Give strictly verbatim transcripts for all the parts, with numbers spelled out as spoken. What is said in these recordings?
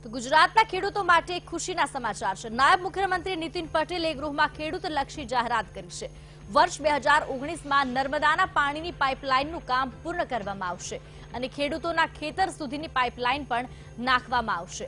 તો ગુજરાતના ખેડૂતો માટે ખુશીના સમાચાર છે। નાયબ મુખ્યમંત્રી નીતિન પટેલે ગૃહમાં ખેડૂતલક્ષી જાહેરાત કરી છે। વર્ષ બે હજાર ઓગણીસમાં નર્મદાના પાણીની પાઇપલાઇનનું કામ પૂર્ણ કરવામાં આવશે અને ખેડૂતોના ખેતર સુધીની પાઇપલાઇન પણ નાખવામાં આવશે।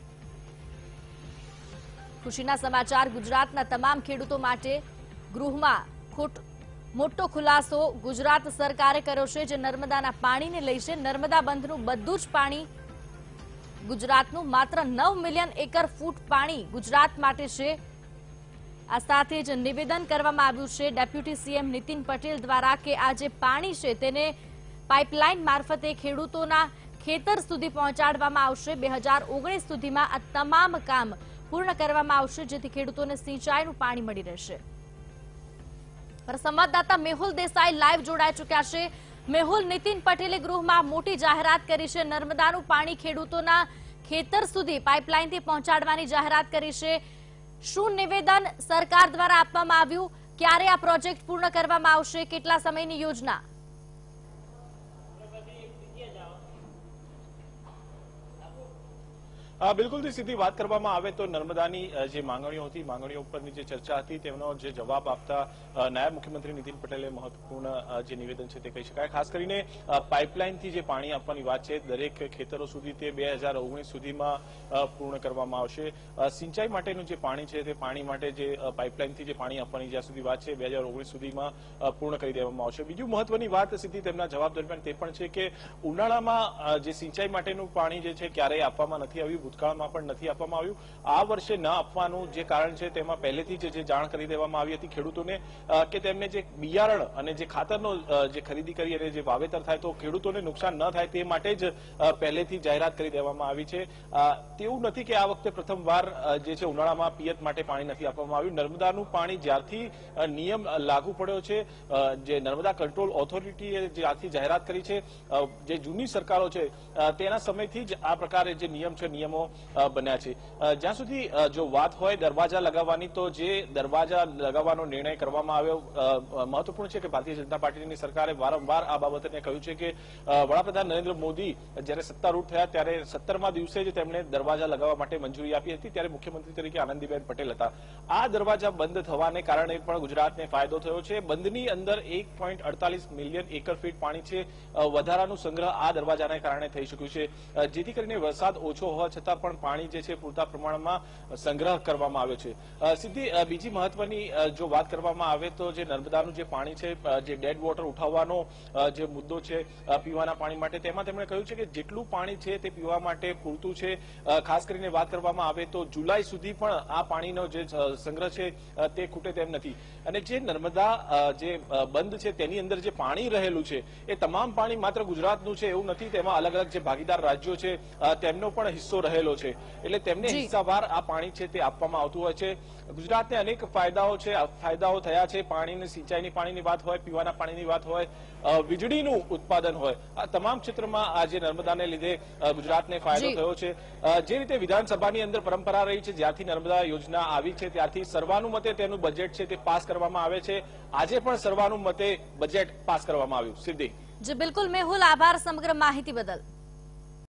ખુશીના સમાચાર ગુજરાતના તમામ ખેડૂતો માટે ગૃહમાં મોટો ખુલાસો ગુજરાત સરકારે કર્યો છે, જે નર્મદાના પાણીને લઈ છે। નર્મદા બંધનું બધું જ પાણી ગુજરાતનું માત્ર નવ મિલિયન એકર ફૂટ પાણી ગુજરાત માટે છે। આ સાથે જ નિવેદન કરવામાં આવ્યું છે ડેપ્યુટી સીએમ નીતિન પટેલ દ્વારા કે આ જે પાણી છે તેને પાઇપલાઇન મારફતે ખેડૂતોના ખેતર સુધી પહોંચાડવામાં આવશે। બે હજાર ઓગણીસ સુધીમાં આ તમામ કામ પૂર્ણ કરવામાં આવશે, જેથી ખેડૂતોને સિંચાઈનું પાણી મળી રહેશે। સંવાદદાતા મેહુલ દેસાઈ લાઈવ જોડાઈ ચૂક્યા છે। મેહુલ, નીતિન પટેલે ગૃહમાં મોટી જાહેરાત કરી છે। નર્મદાનું પાણી ખેડૂતોના ખેતર સુધી પાઇપલાઇનથી પહોંચાડવાની જાહેરાત કરી છે। શું નિવેદન સરકાર દ્વારા આપવામાં આવ્યું? ક્યારે આ પ્રોજેક્ટ પૂર્ણ કરવામાં આવશે? કેટલા સમયની યોજના? બિલકુલ સીધી વાત કરવામાં આવે તો નર્મદાની જે માંગણીઓ હતી, માંગણીઓ ઉપરની જે ચર્ચા હતી તેનો જે જવાબ આપતા નાયબ મુખ્યમંત્રી નીતિન પટેલે મહત્વપૂર્ણ જે નિવેદન છે તે કહી શકાય। ખાસ કરીને પાઇપલાઇનથી જે પાણી આપવાની વાત છે દરેક ખેતરો સુધી તે બે હજાર ઓગણીસ સુધીમાં પૂર્ણ કરવામાં આવશે। સિંચાઈ માટેનું જે પાણી છે તે પાણી માટે જે પાઇપલાઇનથી જે પાણી આપવાની જ્યાં સુધી વાત છે બે હજાર ઓગણીસ સુધીમાં પૂર્ણ કરી દેવામાં આવશે। બીજું મહત્વની વાત સીધી તેમના જવાબ દરમિયાન તે પણ છે કે ઉનાળામાં જે સિંચાઈ માટેનું પાણી જે છે ક્યારેય આપવામાં નથી આવ્યું, ભૂતકાળમાં પણ નથી આપવામાં આવ્યું। આ વર્ષે ન આપવાનું જે કારણ છે તેમાં પહેલેથી જ જે જાણ કરી દેવામાં આવી હતી ખેડૂતોને કે તેમને જે બિયારણ અને જે ખાતરનો જે ખરીદી કરી અને જે વાવેતર થાય તો ખેડૂતોને નુકસાન ન થાય તે માટે જ પહેલેથી જાહેરાત કરી દેવામાં આવી છે। તેવું નથી કે આ વખતે પ્રથમવાર જે છે ઉનાળામાં પિયત માટે પાણી નથી આપવામાં આવ્યું। નર્મદાનું પાણી જ્યારથી નિયમ લાગુ પડ્યો છે, જે નર્મદા કંટ્રોલ ઓથોરિટીએ જ્યારથી જાહેરાત કરી છે, જે જૂની સરકારો છે તેના સમયથી જ આ પ્રકારે જે નિયમ છે નિયમો બન્યા છે। જ્યાં સુધી જો વાત હોય દરવાજા લગાવવાની, તો જે દરવાજા લગાવવાનો નિર્ણય કરવામાં આવ્યો મહત્વપૂર્ણ છે કે ભારતીય જનતા પાર્ટીની સરકારે વારંવાર આ બાબતને કહ્યું છે કે વડાપ્રધાન નરેન્દ્ર મોદી જયારે સત્તારૂઢ થયા ત્યારે સત્તરમા દિવસે જ તેમણે દરવાજા લગાવવા માટે મંજૂરી આપી હતી, ત્યારે મુખ્યમંત્રી તરીકે આનંદીબેન પટેલ હતા। આ દરવાજા બંધ થવાને કારણે પણ ગુજરાતને ફાયદો થયો છે। બંધની અંદર એક પોઈન્ટ અડતાલીસ મિલિયન એકર ફીટ પાણી છે, વધારાનું સંગ્રહ આ દરવાજાને કારણે થઈ શક્યું છે, જેથી કરીને વરસાદ ઓછો હોવા છતાં પણ પાણી જે છે પૂરતા પ્રમાણમાં સંગ્રહ કરવામાં આવ્યો છે। સીધી બીજી મહત્વની જો વાત કરવામાં આવે તો જે નર્મદાનું જે પાણી છે, જે ડેડ વોટર ઉઠાવવાનો જે મુદ્દો છે પીવાના પાણી માટે, તેમાં તેમણે કહ્યું છે કે જેટલું પાણી છે તે પીવા માટે પૂરતું છે। ખાસ કરીને વાત કરવામાં આવે તો જુલાઈ સુધી પણ આ પાણીનો જે સંગ્રહ છે તે ખૂટે તેમ નથી। અને જે નર્મદા જે બંધ છે તેની અંદર જે પાણી રહેલું છે એ તમામ પાણી માત્ર ગુજરાતનું છે એવું નથી, તેમાં અલગ અલગ જે ભાગીદાર રાજ્યો છે તેમનો પણ હિસ્સો રહેલો છે, એટલે તેમને હિસ્સાવાર આ પાણી છે તે આપવામાં આવતું હોય છે। ગુજરાતને અનેક ફાયદાઓ છે, ફાયદાઓ થયા છે। પાણીની સિંચાઈની પાણીની વાત હોય, પીવાના પાણીની વાત હોય, વીજળીનું ઉત્પાદન હોય, આ તમામ ક્ષેત્રમાં આજે નર્મદાને લીધે ગુજરાતને ફાયદો થયો છે। જે રીતે વિધાનસભાની અંદર પરંપરા રહી છે, જ્યારથી નર્મદા યોજના આવી છે ત્યારથી સર્વાનુમતે તેનું બજેટ છે તે પાસ કરવામાં આવે છે। આજે પણ સર્વાનુમતે બજેટ પાસ કરવામાં આવ્યું। સિદ્ધિ જી બિલકુલ મેહુલ, આભાર સમગ્ર માહિતી બદલ।